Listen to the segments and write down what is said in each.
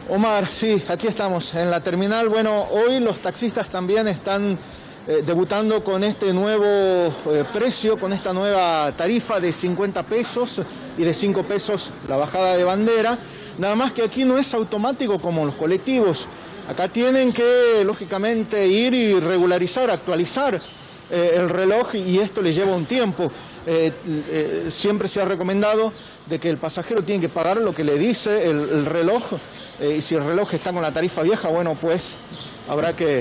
Omar, sí, aquí estamos en la terminal. Bueno, hoy los taxistas también están debutando con este nuevo precio, con esta nueva tarifa de 50 pesos y de 5 pesos la bajada de bandera. Nada más que aquí no es automático como los colectivos. Acá tienen que, lógicamente, ir y regularizar, actualizar el reloj, y esto le lleva un tiempo. Siempre se ha recomendado de que el pasajero tiene que pagar lo que le dice el reloj, y si el reloj está con la tarifa vieja, bueno, pues habrá que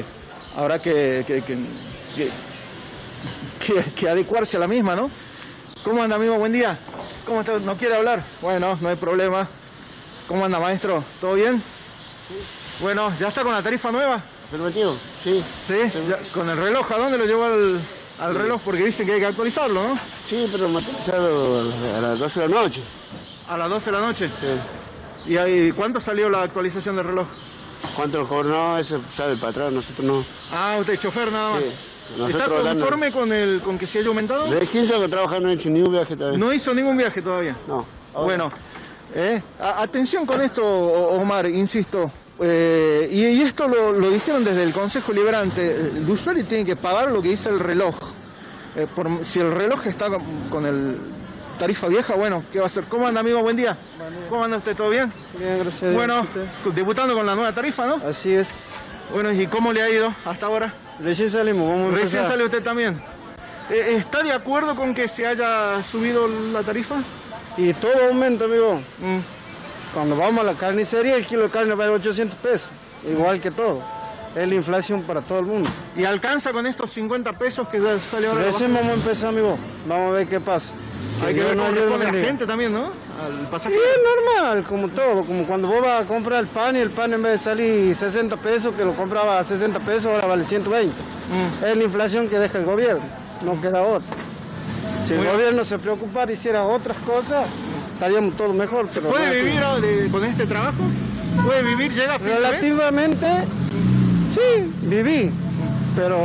adecuarse a la misma, ¿no? ¿Cómo anda, amigo? Buen día. ¿Cómo está? ¿No quiere hablar? Bueno, no hay problema. ¿Cómo anda, maestro? ¿Todo bien? Sí. Bueno, ¿ya está con la tarifa nueva? ¿Permitido? Sí. ¿Sí? Ya, ¿con el reloj? ¿A dónde lo llevó al reloj? Porque dicen que hay que actualizarlo, ¿no? Sí, pero me ha actualizado a las 12 de la noche. ¿A las 12 de la noche? Sí. ¿Y ahí, cuánto salió la actualización del reloj? ¿Cuánto lo cobró? No, eso sabe el patrón, nosotros no. Ah, usted es chofer nada más. Sí. ¿Está conforme con que se haya aumentado? De 15 que trabaja no he hecho ni un viaje todavía. ¿No hizo ningún viaje todavía? No. Bueno, atención con esto, Omar, insisto. Y esto lo dijeron desde el Consejo Liberante. El usuario tiene que pagar lo que dice el reloj. Si el reloj está con el tarifa vieja, bueno, ¿qué va a hacer? ¿Cómo anda, amigo? Buen día. ¿Cómo anda usted? ¿Todo bien? Bien, gracias a Dios. Bueno, debutando con la nueva tarifa, ¿no? Así es. Bueno, ¿y cómo le ha ido hasta ahora? Recién salimos, vamos a empezar. Recién sale usted también. ¿Está de acuerdo con que se haya subido la tarifa? Y todo aumenta, amigo. Cuando vamos a la carnicería, el kilo de carne vale 800 pesos. Igual que todo. Es la inflación para todo el mundo. ¿Y alcanza con estos 50 pesos que ya salió ahora? Recién vamos a empezar, amigo. Vamos a ver qué pasa. Hay que ver cómo responde la gente también, ¿no? Al pasajero. Sí, es normal, como todo. Como cuando vos vas a comprar el pan y el pan en vez de salir 60 pesos, que lo compraba a 60 pesos, ahora vale 120. Es la inflación que deja el gobierno, no queda otra. Si el gobierno se preocupara y hiciera otras cosas, estaríamos todos mejor. ¿Se puede vivir con este trabajo? ¿Puede vivir? ¿Llega a fin de mes? Relativamente, sí, viví. Pero,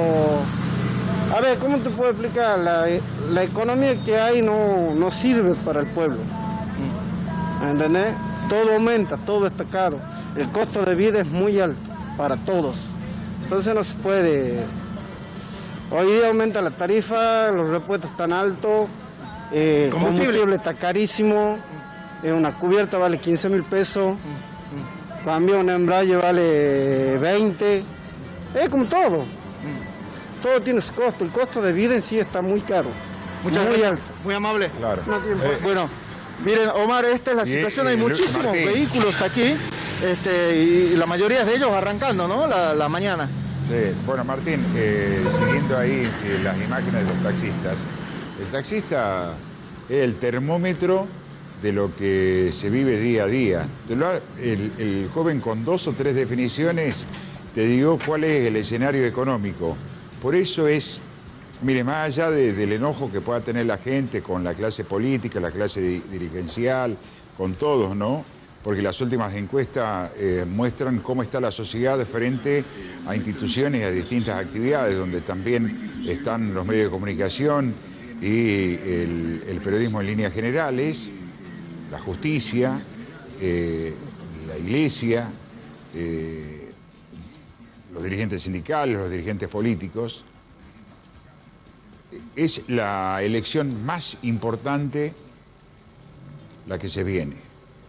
a ver, ¿cómo te puedo explicar? La economía que hay no sirve para el pueblo. ¿Entendés? Todo aumenta, todo está caro. El costo de vida es muy alto para todos. Entonces no se puede. Hoy día aumenta la tarifa, los repuestos están altos, el combustible está carísimo, una cubierta vale 15.000 pesos, cambio un embrague vale 20, es como todo. Todo tiene su costo, el costo de vida en sí está muy caro. Muchas muy gracias. alto. Muy amable. Claro. Bueno, miren, Omar, esta es la situación. Hay muchísimos Martín, vehículos aquí, y la mayoría de ellos arrancando, ¿no? La mañana. Sí. Bueno, Martín, siguiendo ahí las imágenes de los taxistas, el taxista es el termómetro de lo que se vive día a día. El joven con 2 o 3 definiciones te digo cuál es el escenario económico. Por eso es, mire, más allá del enojo que pueda tener la gente con la clase política, la clase dirigencial, con todos, ¿no? Porque las últimas encuestas muestran cómo está la sociedad frente a instituciones y a distintas actividades, donde también están los medios de comunicación y el periodismo en líneas generales, la justicia, la iglesia, los dirigentes sindicales, los dirigentes políticos. Es la elección más importante la que se viene.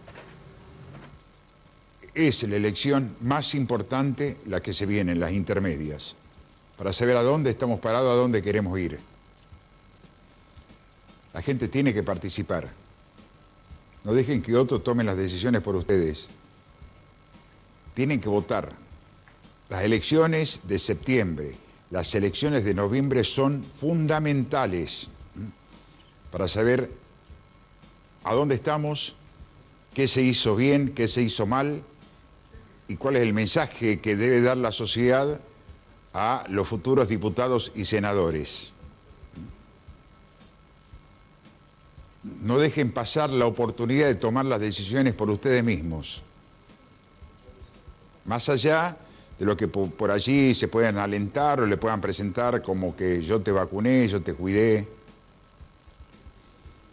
Es la elección más importante la que se viene en las intermedias, para saber a dónde estamos parados, a dónde queremos ir. La gente tiene que participar. No dejen que otros tomen las decisiones por ustedes. Tienen que votar. Las elecciones de septiembre, las elecciones de noviembre son fundamentales para saber a dónde estamos, qué se hizo bien, qué se hizo mal, y cuál es el mensaje que debe dar la sociedad a los futuros diputados y senadores. No dejen pasar la oportunidad de tomar las decisiones por ustedes mismos. Más allá de lo que por allí se puedan alentar o le puedan presentar como que yo te vacuné, yo te cuidé.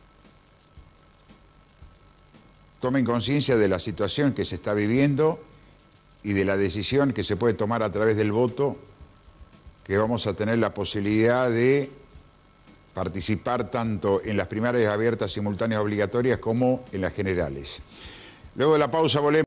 Tomen conciencia de la situación que se está viviendo y de la decisión que se puede tomar a través del voto, que vamos a tener la posibilidad de participar tanto en las primarias abiertas, simultáneas, obligatorias, como en las generales. Luego de la pausa volvemos.